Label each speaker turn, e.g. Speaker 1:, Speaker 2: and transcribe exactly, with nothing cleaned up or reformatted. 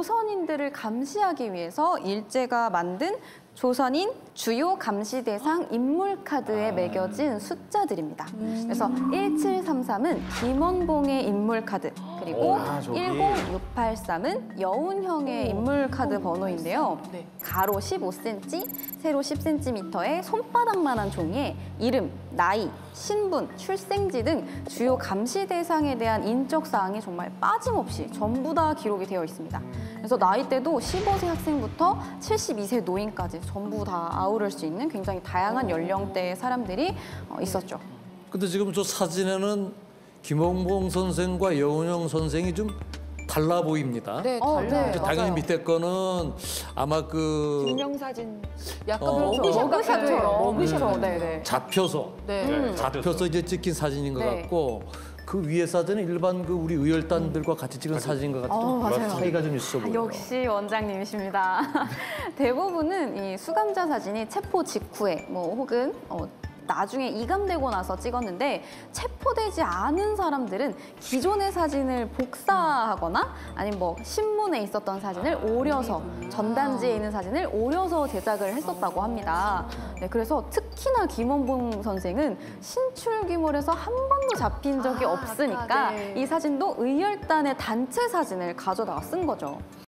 Speaker 1: 조선인들을 감시하기 위해서 일제가 만든 조선인 주요 감시 대상 인물 카드에 매겨진 숫자들입니다. 음. 그래서 일칠삼삼은 김원봉의 인물 카드, 그리고
Speaker 2: 아, 저기.
Speaker 1: 일공육팔삼은 여운형의 인물 카드 번호인데요.
Speaker 3: 네.
Speaker 1: 가로 십오 센티미터, 세로 십 센티미터의 손바닥만한 종이에 이름, 나이, 신분, 출생지 등 주요 감시 대상에 대한 인적 사항이 정말 빠짐없이 전부 다 기록이 되어 있습니다. 그래서 나이대도 십오 세 학생부터 칠십이 세 노인까지 전부 다 아우를 수 있는 굉장히 다양한 연령대의 사람들이 있었죠.
Speaker 4: 근데 지금 저 사진에는 김원봉 선생과 여운형 선생이 좀 달라 보입니다.
Speaker 3: 네,
Speaker 1: 어,
Speaker 3: 달라요.
Speaker 1: 네.
Speaker 4: 당연히
Speaker 3: 맞아요.
Speaker 4: 밑에 거는 아마 그
Speaker 3: 증명사진. 약간
Speaker 4: 어,
Speaker 3: 머그샷
Speaker 1: 머그샷처럼.
Speaker 3: 머그샷. 네, 네.
Speaker 4: 잡혀서
Speaker 3: 네.
Speaker 2: 네.
Speaker 4: 잡혀서 이제 찍힌 사진인 것
Speaker 1: 네.
Speaker 4: 같고 그 위에 사진은 일반 그 우리 의열단들과 같이 찍은 사진인 것 같아요.
Speaker 1: 어, 맞아요.
Speaker 4: 차이가 좀 있어
Speaker 1: 아,
Speaker 4: 보여요.
Speaker 1: 역시 원장님이십니다. 대부분은 이 수감자 사진이 체포 직후에 뭐 혹은 어, 나중에 이감되고 나서 찍었는데 체포되지 않은 사람들은 기존의 사진을 복사하거나 아니면 뭐 신문에 있었던 사진을 오려서 전단지에 있는 사진을 오려서 제작을 했었다고 합니다. 네, 그래서 특히나 김원봉 선생은 신출귀몰에서 한 번도 잡힌 적이
Speaker 3: 아,
Speaker 1: 없으니까
Speaker 3: 네.
Speaker 1: 이 사진도 의열단의 단체 사진을 가져다가 쓴 거죠.